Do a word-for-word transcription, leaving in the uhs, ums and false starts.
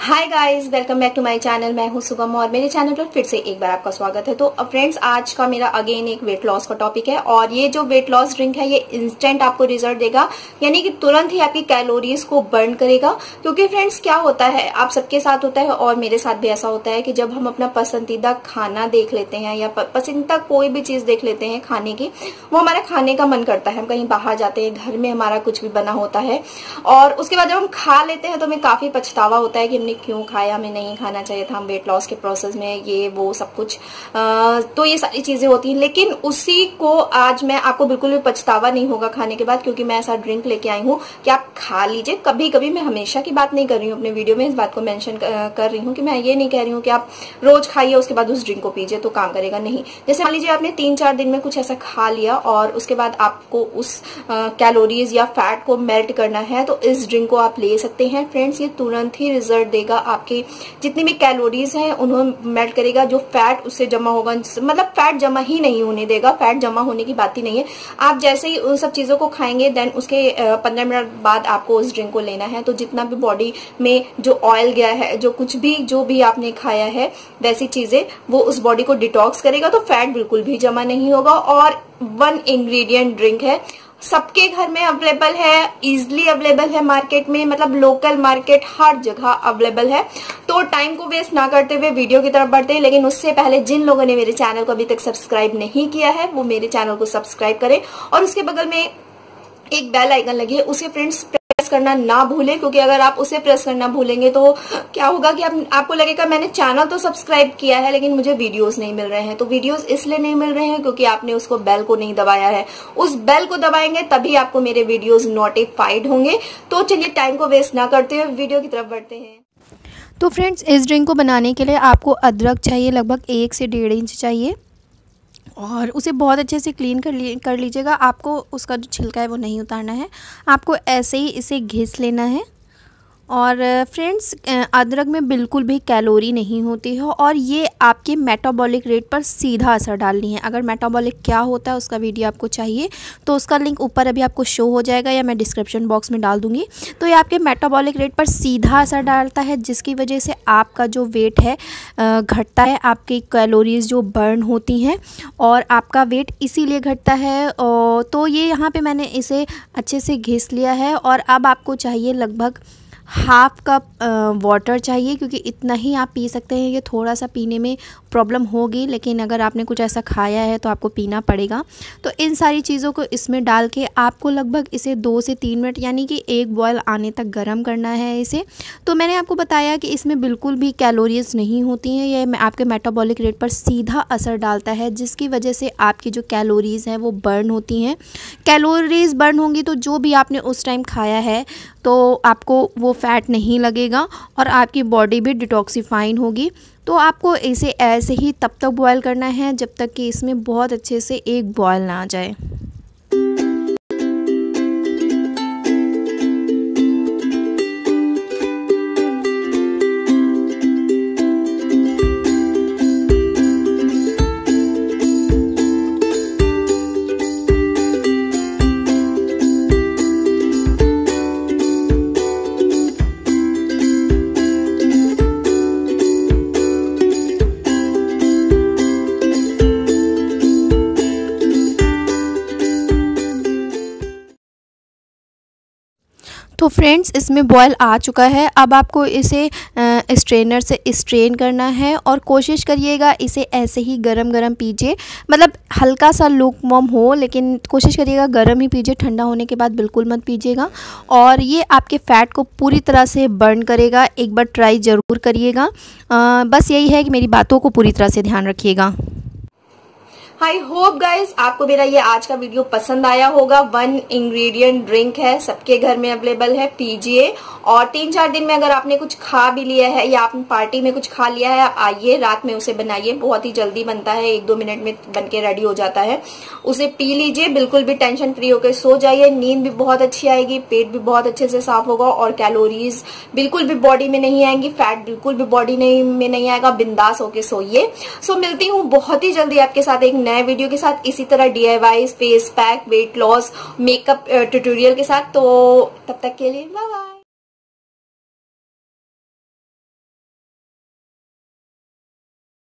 Hi guys, welcome back to my channel. मैं हूं सुगम और मेरे चैनल पर फिर से एक बार आपका स्वागत है। तो फ्रेंड्स, आज का मेरा अगेन एक वेट लॉस का टॉपिक है और ये जो वेट लॉस ड्रिंक है ये इंस्टेंट आपको रिजल्ट देगा, यानी कि तुरंत ही आपकी कैलोरीज को बर्न करेगा। क्योंकि फ्रेंड्स क्या होता है, आप सबके साथ होता है और मेरे साथ भी ऐसा होता है कि जब हम अपना पसंदीदा खाना देख लेते हैं या पसंदीदा कोई भी चीज देख लेते हैं खाने की, वो हमारा खाने का मन करता है। हम कहीं बाहर जाते हैं, घर में हमारा कुछ भी बना होता है और उसके बाद जब हम खा लेते हैं तो हमें काफी पछतावा होता है कि क्यों खाया, हमें नहीं खाना चाहिए था, हम वेट लॉस के प्रोसेस में ये वो सब कुछ आ, तो ये सारी चीजें होती हैं। लेकिन उसी को आज मैं आपको बिल्कुल भी पछतावा नहीं होगा खाने के बाद, क्योंकि मैं ऐसा ड्रिंक लेके आई हूँ कि आप खा लीजिए। कभी कभी, मैं हमेशा की बात नहीं कर रही हूँ, अपने वीडियो में इस बात को मेंशन कर रही हूँ कि मैं ये नहीं कह रही हूँ कि आप रोज खाइए उसके बाद उस ड्रिंक को पीजिए तो काम करेगा, नहीं। जैसे मान लीजिए आपने तीन चार दिन में कुछ ऐसा खा लिया और उसके बाद आपको उस कैलोरीज या फैट को मेल्ट करना है तो इस ड्रिंक को आप ले सकते हैं। फ्रेंड्स, ये तुरंत ही रिजल्ट देगा, आपके जितनी भी कैलोरीज हैं उन्हें मेल्ट करेगा। जो फैट उससे जमा होगा, मतलब फैट जमा ही नहीं होने देगा, फैट जमा होने की बात ही नहीं है। आप जैसे ही उन सब चीजों को खाएंगे देन उसके पंद्रह मिनट बाद आपको उस ड्रिंक को लेना है। तो जितना भी बॉडी में जो ऑयल गया है, जो कुछ भी जो भी आपने खाया है वैसी चीजें, वो उस बॉडी को डिटॉक्स करेगा, तो फैट बिल्कुल भी जमा नहीं होगा। और वन इंग्रेडिएंट ड्रिंक है, सबके घर में अवेलेबल है, इजिली अवेलेबल है मार्केट में, मतलब लोकल मार्केट हर जगह अवेलेबल है। तो टाइम को वेस्ट ना करते हुए वीडियो की तरफ बढ़ते हैं। लेकिन उससे पहले जिन लोगों ने मेरे चैनल को अभी तक सब्सक्राइब नहीं किया है वो मेरे चैनल को सब्सक्राइब करें और उसके बगल में एक बेल आइकन लगी है, उसे फ्रेंड्स प्रेस करना ना भूलें। क्योंकि अगर आप उसे प्रेस करना भूलेंगे तो क्या होगा कि आप, आपको लगेगा मैंने चैनल तो सब्सक्राइब किया है लेकिन मुझे वीडियोस नहीं मिल रहे हैं। तो वीडियोस इसलिए नहीं मिल रहे हैं क्योंकि आपने उसको बेल को नहीं दबाया है। उस बेल को दबाएंगे तभी आपको मेरे वीडियोस नोटिफाइड होंगे। तो चलिए टाइम को वेस्ट ना करते हुए वीडियो की तरफ बढ़ते हैं। तो फ्रेंड्स, इस ड्रिंक को बनाने के लिए आपको अदरक चाहिए, लगभग एक से डेढ़ इंच चाहिए और उसे बहुत अच्छे से क्लीन कर ली कर लीजिएगा। आपको उसका जो छिलका है वो नहीं उतारना है, आपको ऐसे ही इसे घिस लेना है। और फ्रेंड्स, अदरक में बिल्कुल भी कैलोरी नहीं होती है और ये आपके मेटाबॉलिक रेट पर सीधा असर डालनी है। अगर मेटाबॉलिक क्या होता है उसका वीडियो आपको चाहिए तो उसका लिंक ऊपर अभी आपको शो हो जाएगा या मैं डिस्क्रिप्शन बॉक्स में डाल दूँगी। तो ये आपके मेटाबॉलिक रेट पर सीधा असर डालता है, जिसकी वजह से आपका जो वेट है घटता है, आपकी कैलोरीज जो बर्न होती हैं और आपका वेट इसीलिए घटता है। तो ये यहाँ पर मैंने इसे अच्छे से घिस लिया है और अब आपको चाहिए लगभग हाफ कप वाटर चाहिए, क्योंकि इतना ही आप पी सकते हैं। ये थोड़ा सा पीने में प्रॉब्लम होगी, लेकिन अगर आपने कुछ ऐसा खाया है तो आपको पीना पड़ेगा। तो इन सारी चीज़ों को इसमें डाल के आपको लगभग इसे दो से तीन मिनट यानी कि एक बॉयल आने तक गर्म करना है इसे। तो मैंने आपको बताया कि इसमें बिल्कुल भी कैलोरीज नहीं होती हैं, ये आपके मेटाबॉलिक रेट पर सीधा असर डालता है, जिसकी वजह से आपकी जो कैलोरीज़ हैं वो बर्न होती हैं। कैलोरीज बर्न होंगी तो जो भी आपने उस टाइम खाया है तो आपको वो फैट नहीं लगेगा और आपकी बॉडी भी डिटॉक्सिफाइन होगी। तो आपको इसे ऐसे ही तब तक बॉयल करना है जब तक कि इसमें बहुत अच्छे से एक बॉयल ना आ जाए। तो फ्रेंड्स, इसमें बॉयल आ चुका है। अब आपको इसे स्ट्रेनर से स्ट्रेन करना है और कोशिश करिएगा इसे ऐसे ही गरम गरम पीजिए, मतलब हल्का सा लूकवार्म हो, लेकिन कोशिश करिएगा गरम ही पीजिए, ठंडा होने के बाद बिल्कुल मत पीजिएगा। और ये आपके फ़ैट को पूरी तरह से बर्न करेगा, एक बार ट्राई ज़रूर करिएगा। बस यही है कि मेरी बातों को पूरी तरह से ध्यान रखिएगा। आई होप गाइज आपको मेरा ये आज का वीडियो पसंद आया होगा। वन इंग्रेडिएंट ड्रिंक है, सबके घर में अवेलेबल है, पीजिए। और तीन चार दिन में अगर आपने कुछ खा भी लिया है या आपने पार्टी में कुछ खा लिया है, आप आइए रात में उसे बनाइए, बहुत ही जल्दी बनता है, एक दो मिनट में बन के रेडी हो जाता है। उसे पी लीजिए, बिल्कुल भी टेंशन फ्री होकर सो जाइए, नींद भी बहुत अच्छी आएगी, पेट भी बहुत अच्छे से साफ होगा और कैलोरीज बिल्कुल भी बॉडी में नहीं आएंगी, फैट बिल्कुल भी बॉडी में नहीं आएगा। बिंदास होके सोइए। सो मिलती हूँ बहुत ही जल्दी आपके साथ एक नए वीडियो के साथ, इसी तरह DIY, face pack, weight loss, makeup tutorial के साथ। तो तब तक के लिए बाय बाय।